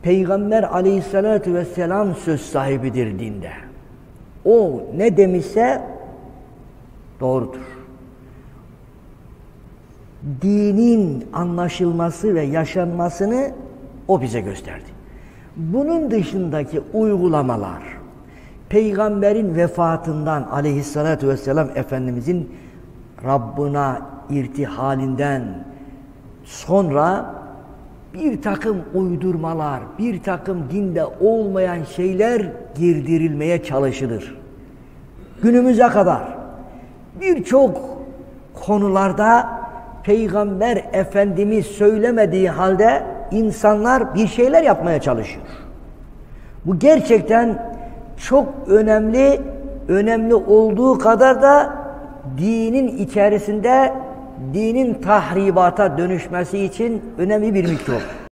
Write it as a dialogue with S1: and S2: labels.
S1: Peygamber aleyhissalatu vesselam söz sahibidir dinde. O ne demişse doğrudur. Dinin anlaşılması ve yaşanmasını o bize gösterdi. Bunun dışındaki uygulamalar, Peygamberin vefatından aleyhissalatu vesselam Efendimizin Rabbına irtihalinden sonra bir takım uydurmalar, bir takım dinde olmayan şeyler girdirilmeye çalışılır. Günümüze kadar birçok konularda Peygamber Efendimiz söylemediği halde insanlar bir şeyler yapmaya çalışıyor. Bu gerçekten çok önemli olduğu kadar da dinin içerisinde dinin tahribata dönüşmesi için önemli bir mikrop.